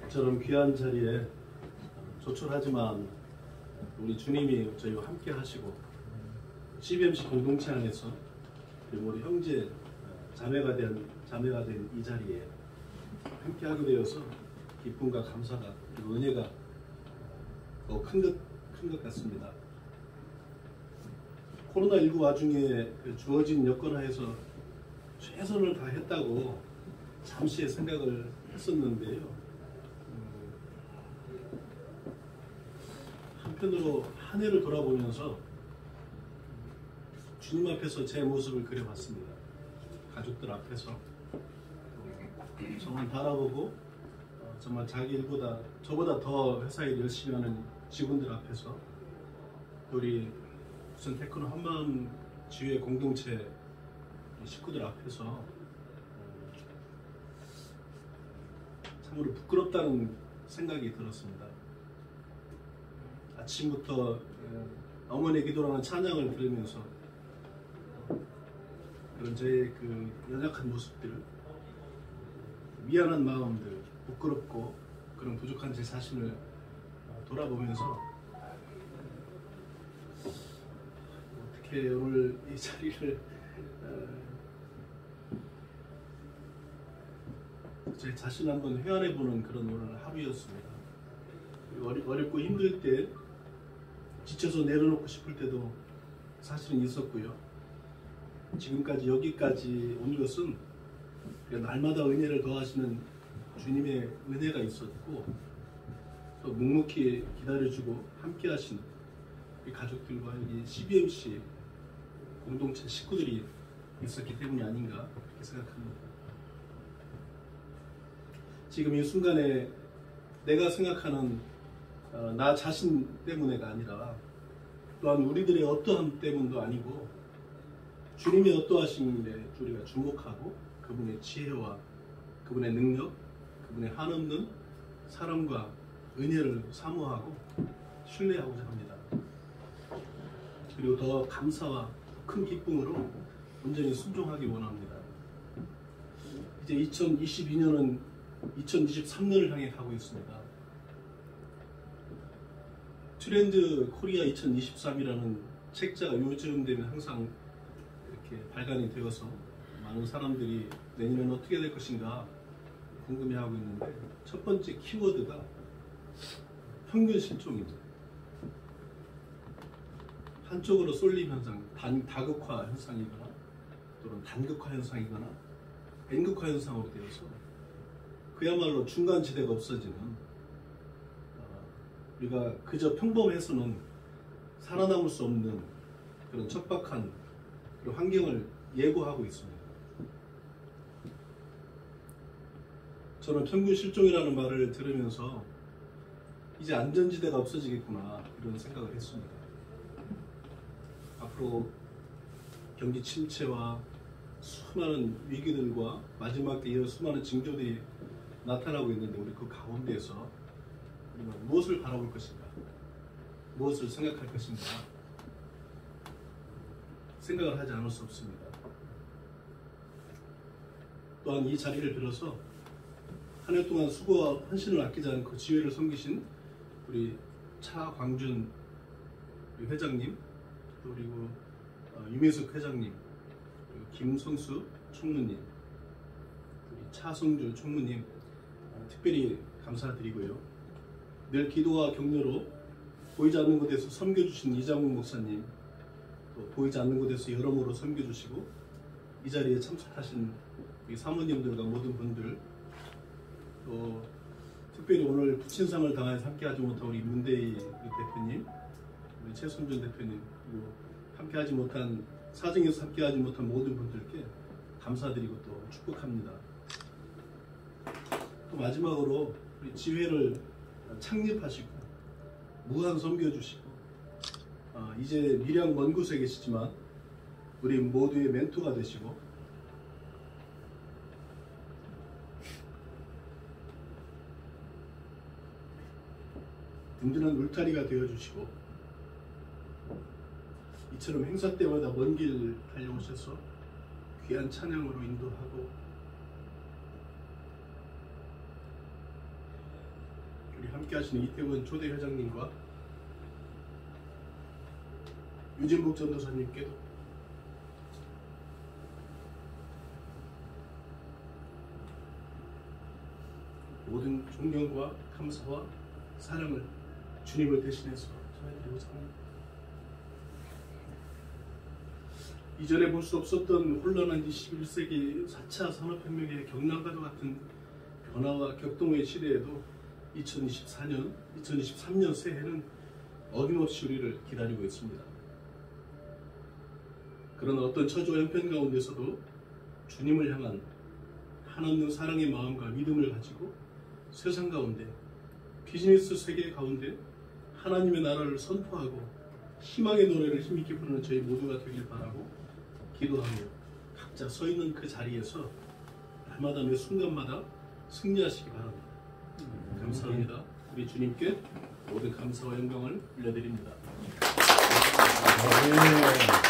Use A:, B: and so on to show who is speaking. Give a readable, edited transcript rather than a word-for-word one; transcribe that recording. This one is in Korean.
A: 저런 귀한 자리에 조촐하지만 우리 주님이 저희와 함께 하시고 CBMC 공동체 안에서 그리고 우리 형제 자매가 된 이 자리에 함께 하게 되어서 기쁨과 감사가 그리고 은혜가 더 큰 것 같습니다. 코로나19 와중에 주어진 여건 하에서 최선을 다했다고 잠시의 생각을 했었는데요. 한편으로 한 해를 돌아보면서 주님 앞에서 제 모습을 그려봤습니다. 가족들 앞에서 정말 바라보고 정말 자기 일보다 저보다 더 회사 일 열심히 하는 직원들 앞에서 우리 부천 테크노 한마음 지회 공동체 식구들 앞에서 참으로 부끄럽다는 생각이 들었습니다. 아침부터 어머니 기도라는 찬양을 들으면서 그런 저의 그 연약한 모습들, 미안한 마음들, 부끄럽고 그런 부족한 제 자신을 돌아보면서 어떻게 오늘 이 자리를 제 자신 한번 회한해보는 그런 오늘 하루였습니다. 어렵고 힘들 때 지쳐서 내려놓고 싶을 때도 사실은 있었고요. 지금까지 여기까지 온 것은 날마다 은혜를 더하시는 주님의 은혜가 있었고 또 묵묵히 기다려주고 함께 하시는 우리 가족들과 여기 CBMC 공동체 식구들이 있었기 때문이 아닌가 그렇게 생각합니다. 지금 이 순간에 내가 생각하는 나 자신 때문에가 아니라 또한 우리들의 어떠함 때문도 아니고 주님의 어떠하심에 우리가 주목하고 그분의 지혜와 그분의 능력, 그분의 한없는 사랑과 은혜를 사모하고 신뢰하고자 합니다. 그리고 더 감사와 큰 기쁨으로 온전히 순종하기 원합니다. 이제 2022년은 2023년을 향해 가고 있습니다. 트렌드 코리아 2023이라는 책자가 요즘 되면 항상 이렇게 발간이 되어서 많은 사람들이 내년에는 어떻게 될 것인가 궁금해하고 있는데 첫 번째 키워드가 평균 실종입니다. 한쪽으로 쏠림 현상, 다극화 현상이거나 또는 단극화 현상이거나 N극화 현상으로 되어서 그야말로 중간지대가 없어지는 우리가 그저 평범해서는 살아남을 수 없는 그런 척박한 그런 환경을 예고하고 있습니다. 저는 평균 실종이라는 말을 들으면서 이제 안전지대가 없어지겠구나 이런 생각을 했습니다. 앞으로 경기 침체와 수많은 위기들과 마지막 때 이런 수많은 징조들이 나타나고 있는데 우리 그 가운데에서 우리가 무엇을 바라볼 것인가, 무엇을 생각할 것인가 생각을 하지 않을 수 없습니다. 또한 이 자리를 빌어서 한 해 동안 수고와 헌신을 아끼지 않고 지회를 섬기신 우리 차광준 회장님, 그리고 유민석 회장님, 그리고 김성수 총무님, 그리고 차성주 총무님 특별히 감사드리고요. 늘 기도와 격려로 보이지 않는 곳에서 섬겨주신 이장국 목사님, 또 보이지 않는 곳에서 여러모로 섬겨주시고 이 자리에 참석하신 우리 사모님들과 모든 분들, 또 특별히 오늘 부친상을 당해서 함께하지 못한 우리 문대희 대표님, 우리 최순준 대표님, 그리고 함께하지 못한 사정에서 함께하지 못한 모든 분들께 감사드리고 또 축복합니다. 또 마지막으로 우리 지회를 창립하시고 무한 섬겨주시고 이제 미량 먼 곳에 계시지만 우리 모두의 멘토가 되시고 든든한 울타리가 되어주시고 이처럼 행사 때마다 먼 길 달려오셔서 귀한 찬양으로 인도하고 우리 함께 하시는 이태원 초대 회장님과 유진복 전도사님께도 모든 존경과 감사와 사랑을 주님을 대신해서 전해드리고 삽니다. 이전에 볼 수 없었던 혼란한 21세기 4차 산업혁명의 경랑과도 같은 변화와 격동의 시대에도 2023년 새해는 어김없이 우리를 기다리고 있습니다. 그러나 어떤 처지와 형편 가운데서도 주님을 향한 한없는 사랑의 마음과 믿음을 가지고 세상 가운데, 비즈니스 세계 가운데 하나님의 나라를 선포하고 희망의 노래를 힘있게 부르는 저희 모두가 되길 바라고 기도하며 각자 서 있는 그 자리에서 날마다 매 순간마다 승리하시기 바랍니다. 감사합니다. 우리 주님께 모든 감사와 영광을 올려드립니다.